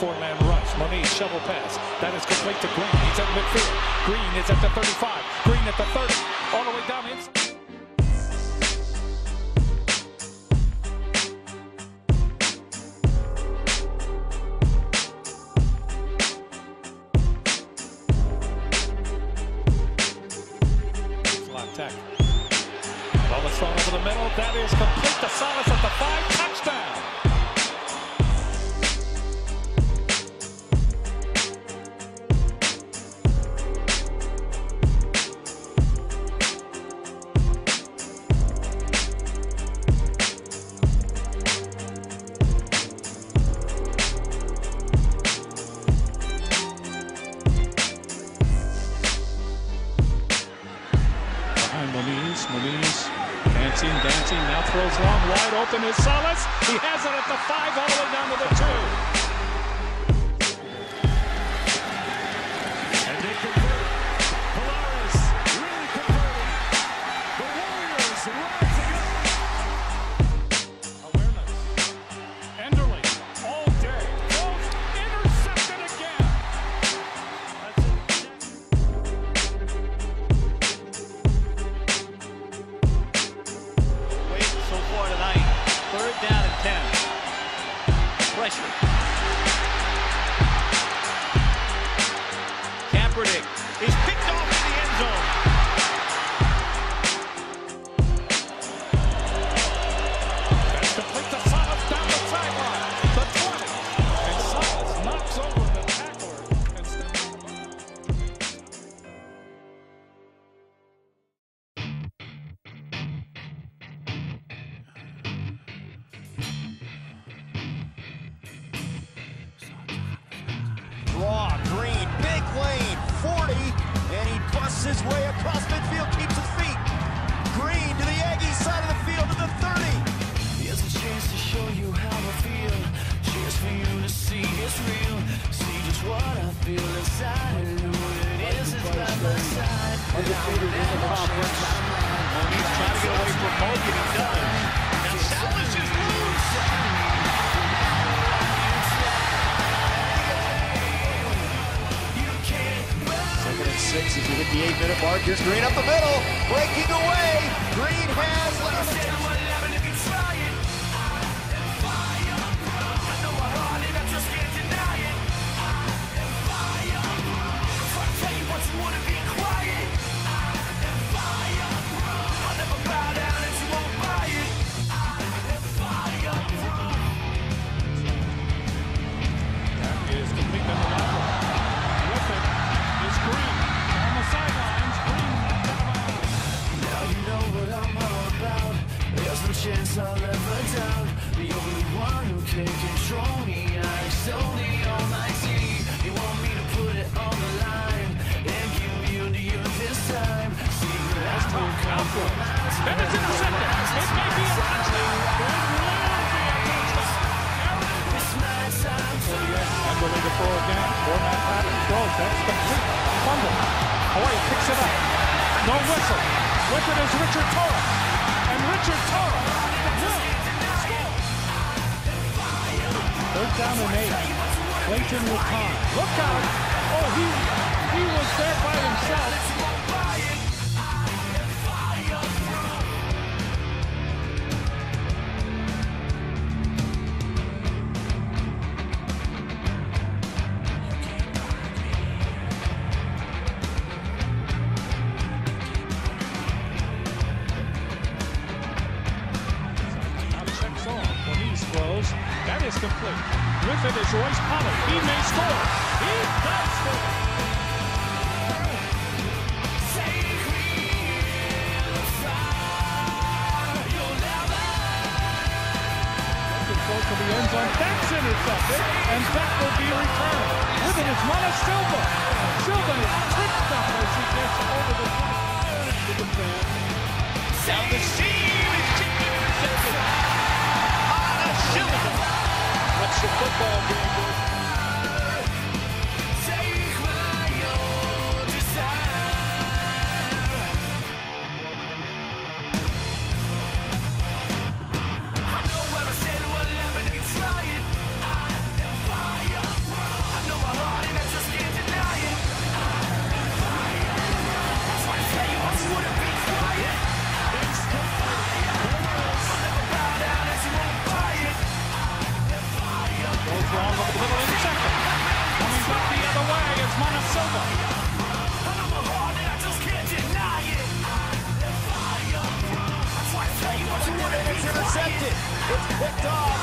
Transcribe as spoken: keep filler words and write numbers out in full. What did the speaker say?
four-man rush. Moniz, shovel pass. That is complete to Green. He's at midfield. Green is at the thirty-five. Green at the thirty. All the way down inside. Attack. Ball is thrown over the middle. That is complete to Salas at the five. Touchdown. Moniz, Moniz, dancing, dancing, now throws long, wide open is Salas. He has it at the five, all the way down to the two. And they convert. Polaris really converting. The Warriors rise again. Awareness. Enderley, all day. Goes intercepted again. That's it. Third down and ten. Pressure. Kaepernick is picked off in the end zone. That's complete to Salas down the sideline. The twenty. And Salas knocks over the tackler and steps on the ball. Raw, Green, big lane, forty, and he busts his way across midfield, keeps his feet. Green to the Aggie side of the field to the thirty. Here's a chance to show you how I feel. Chance for you to see it's real. See just what I feel inside and who it is is by my side. Undefeated in the conference. He's trying to get away from Morgan. He does. Now Salas is loose. Six as we hit the eight-minute mark. Here's Green up the middle, breaking away. Green has left. That is complete to the left. With it is Green. On the sidelines, Green. Now you know what I'm all about. There's no chance I'll ever doubt. The only one who can control me. I sold the almighty. You want me to put it on the line and give you to you this time. See That's tough. Outfield. That is intercepted. It may be a touchdown. It will be a touchdown. it's my time to And we're going to throw again. Four-man pattern throws. That's complete. Fumble. Hawaii picks it up. No whistle. With it is Richard Torres. And Richard Torres will score. Third down and eight. Clayton with time. Look out. Oh, he, he was there by himself. Throws. That is complete. With it is Royce Pollard. He may score. He does score. Goes to the end zone. That's intercepted. And that will be returned. With it is Mana Silva. Silva is tripped up as he gets over the top. Down the seam. It's tipped and intercepted. Silva. What's the football game with? take my own desire. I know what I said, what happened, you can try it. I am fire. It's picked off.